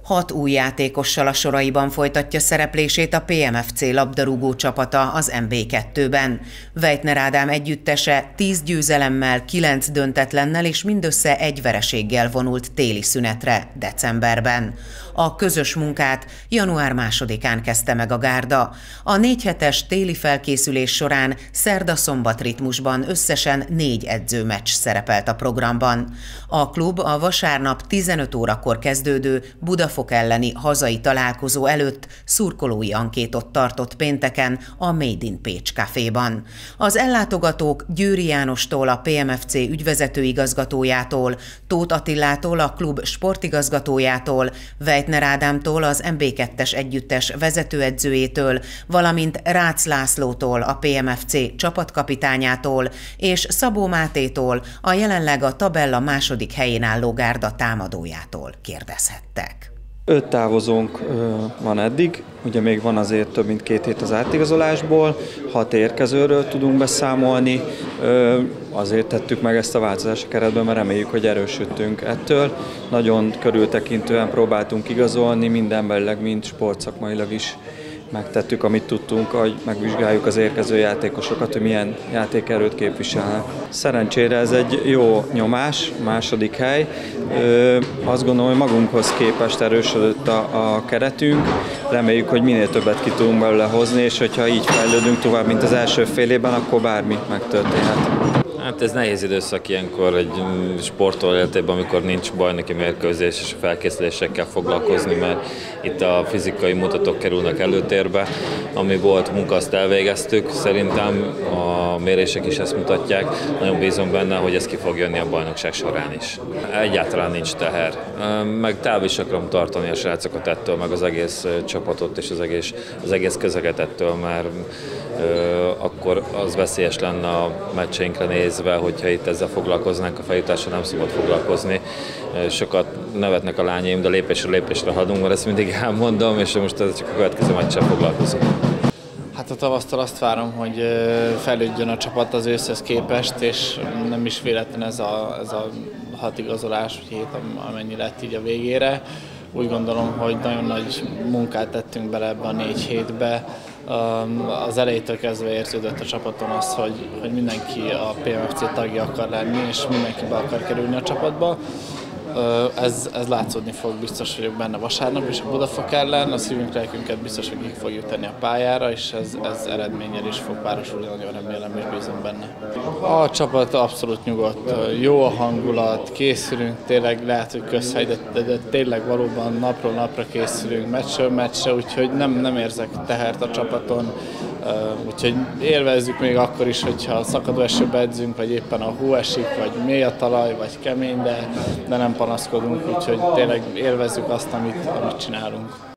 6 új játékossal a soraiban folytatja szereplését a PMFC labdarúgó csapata az MB2-ben. Weitner Ádám együttese 10 győzelemmel, 9 döntetlennel és mindössze 1 vereséggel vonult téli szünetre decemberben. A közös munkát január 2-án kezdte meg a gárda. A 4 hetes téli felkészülés során szerda-szombat ritmusban összesen 4 edzőmeccs szerepelt a programban. A klub a vasárnap 15 órakor kezdődő Budafok elleni hazai találkozó előtt szurkolói ankétot tartott pénteken a Made in Pécs Caféban. Az ellátogatók Győri Jánostól, a PMFC ügyvezetőigazgatójától, Tóth Attilától, a klub sportigazgatójától, Weitner Ádámtól, az MB2-es együttes vezetőedzőjétől, valamint Rácz Lászlótól, a PMFC csapatkapitányától és Szabó Mátétól, a jelenleg a tabella második helyén álló gárda támadójától kérdezhettek. 5 távozónk van eddig, ugye még van azért több mint 2 hét az átigazolásból, 6 érkezőről tudunk beszámolni, azért tettük meg ezt a változást a keretben, mert reméljük, hogy erősödtünk ettől. Nagyon körültekintően próbáltunk igazolni, mind emberileg, mind sportszakmailag is megtettük, amit tudtunk, hogy megvizsgáljuk az érkező játékosokat, hogy milyen játékerőt képviselnek. Szerencsére ez egy jó nyomás, második hely. Azt gondolom, hogy magunkhoz képest erősödött a keretünk. Reméljük, hogy minél többet ki tudunk belőle hozni, és hogyha így fejlődünk tovább, mint az első fél évben, akkor bármi megtörténhet. Hát ez nehéz időszak ilyenkor egy sportoló életében, amikor nincs bajnoki mérkőzés és felkészülésekkel foglalkozni, mert itt a fizikai mutatók kerülnek előtérbe. Ami volt munka, azt elvégeztük. Szerintem a mérések is ezt mutatják. Nagyon bízom benne, hogy ez ki fog jönni a bajnokság során is. Egyáltalán nincs teher. Meg távol is akarom tartani a srácokat ettől, meg az egész csapatot és az egész közeget ettől, mert akkor az veszélyes lenne a meccseinkre nézve, hogyha itt ezzel foglalkoznánk, a feljutással nem szabad foglalkozni. Sokat nevetnek a lányaim, de lépésről lépésre haladunk, mert ezt mindig elmondom, és most csak a következő meccsel foglalkozunk. Hát a tavasztól azt várom, hogy fejlődjön a csapat az őszhez képest, és nem is véletlen ez a 6 igazolás, 7, amennyi lett így a végére. Úgy gondolom, hogy nagyon nagy munkát tettünk bele ebbe a 4 hétbe. Az elejétől kezdve érződött a csapaton az, hogy mindenki a PMFC tagja akar lenni, és mindenki be akar kerülni a csapatba. Ez látszódni fog, biztos vagyok benne vasárnap, és a Budafok ellen a szívünk, lelkünket biztos, hogy ki fogjuk tenni a pályára, és ez eredménnyel is fog párosulni, nagyon remélem és bízom benne. A csapat abszolút nyugodt, jó a hangulat, készülünk, tényleg lehet, hogy közhely, de tényleg valóban napról napra készülünk, meccsről meccsre, úgyhogy nem érzek tehert a csapaton. Úgyhogy élvezzük még akkor is, hogyha szakadó esőbe edzünk, vagy éppen a hó esik, vagy mély a talaj, vagy kemény, de nem panaszkodunk, úgyhogy tényleg élvezzük azt, amit csinálunk.